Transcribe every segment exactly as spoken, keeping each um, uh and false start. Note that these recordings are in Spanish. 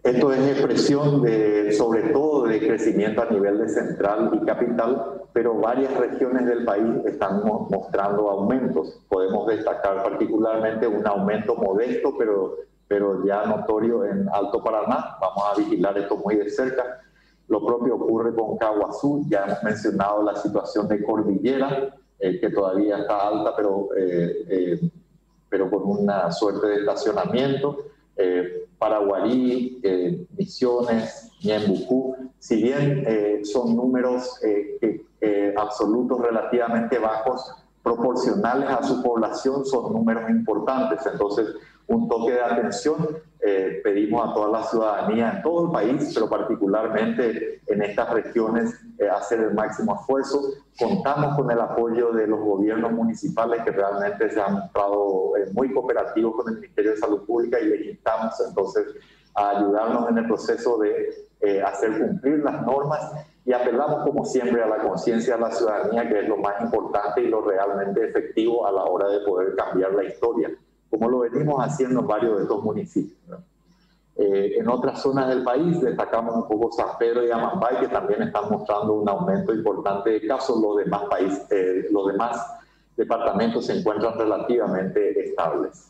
Esto es expresión de, sobre todo de crecimiento a nivel de central y capital, pero varias regiones del país están mostrando aumentos. Podemos destacar particularmente un aumento modesto, pero, pero ya notorio en Alto Paraná. Vamos a vigilar esto muy de cerca. Lo propio ocurre con Caguazú. Ya hemos mencionado la situación de Cordillera, eh, que todavía está alta, pero, eh, eh, pero con una suerte de estacionamiento. Eh, Paraguarí, eh, Misiones, Ñembucú, si bien eh, son números eh, que, eh, absolutos relativamente bajos, proporcionales a su población, son números importantes. Entonces, un toque de atención, eh, pedimos a toda la ciudadanía en todo el país, pero particularmente en estas regiones, eh, hacer el máximo esfuerzo. Contamos con el apoyo de los gobiernos municipales que realmente se han mostrado eh, muy cooperativos con el Ministerio de Salud Pública y les instamos entonces a ayudarnos en el proceso de eh, hacer cumplir las normas y apelamos como siempre a la conciencia de la ciudadanía, que es lo más importante y lo realmente efectivo a la hora de poder cambiar la historia, como lo venimos haciendo en varios de estos municipios, ¿no? Eh, en otras zonas del país destacamos un poco San Pedro y Amambay, que también están mostrando un aumento importante de casos. Los demás, país, eh, los demás departamentos se encuentran relativamente estables.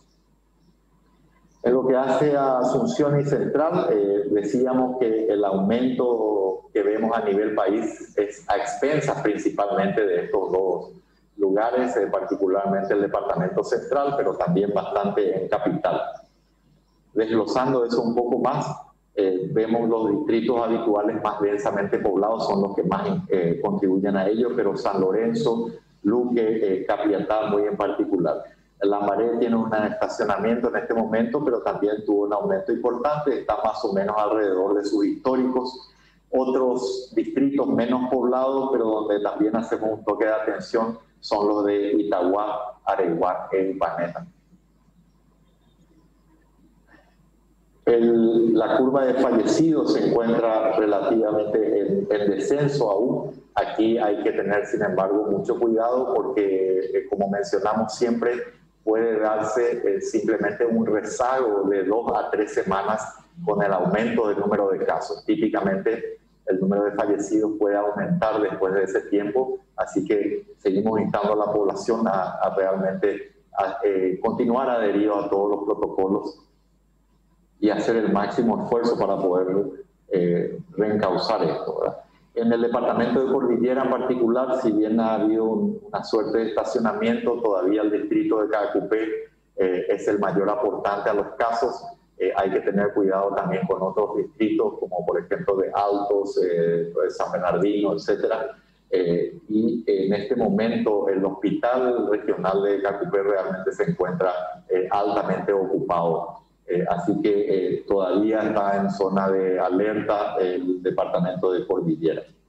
En lo que hace a Asunción y Central, eh, decíamos que el aumento que vemos a nivel país es a expensas principalmente de estos dos lugares, eh, particularmente el departamento central, pero también bastante en capital. Desglosando eso un poco más, eh, vemos los distritos habituales más densamente poblados, son los que más eh, contribuyen a ello, pero San Lorenzo, Luque, eh, Capiatá muy en particular. Lambaré tiene un estacionamiento en este momento, pero también tuvo un aumento importante, está más o menos alrededor de sus históricos. Otros distritos menos poblados, pero donde también hacemos un toque de atención, son los de Itagua, Areguá e Ipanema. El, la curva de fallecidos se encuentra relativamente en, en descenso aún. Aquí hay que tener, sin embargo, mucho cuidado porque, eh, como mencionamos siempre, puede darse eh, simplemente un rezago de dos a tres semanas con el aumento del número de casos. Típicamente, el número de fallecidos puede aumentar después de ese tiempo, así que seguimos instando a la población a, a realmente a, eh, continuar adherido a todos los protocolos y hacer el máximo esfuerzo para poder eh, reencauzar esto, ¿verdad? En el departamento de Cordillera en particular, si bien ha habido un, una suerte de estacionamiento, todavía el distrito de Caacupé eh, es el mayor aportante a los casos. Eh, hay que tener cuidado también con otros distritos, como por ejemplo de Altos, eh, de San Bernardino, etcétera. Eh, y en este momento el hospital regional de Caacupé realmente se encuentra eh, altamente ocupado. Eh, así que eh, todavía está en zona de alerta el departamento de Cordillera.